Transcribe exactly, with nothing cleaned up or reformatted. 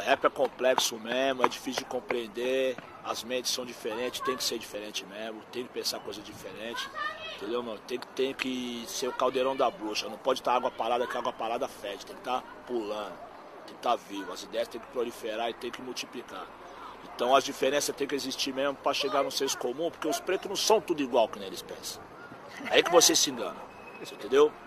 rap é complexo mesmo, é difícil de compreender, as mentes são diferentes, tem que ser diferente mesmo, tem que pensar coisa diferente, entendeu, mano? Tem que, tem que ser o caldeirão da bruxa, não pode estar água parada que a água parada fede, tem que estar pulando, tem que estar vivo, as ideias tem que proliferar e tem que multiplicar. Então as diferenças tem que existir mesmo para chegar no senso comum, porque os pretos não são tudo igual que nem eles pensam. É aí que você se engana, você entendeu?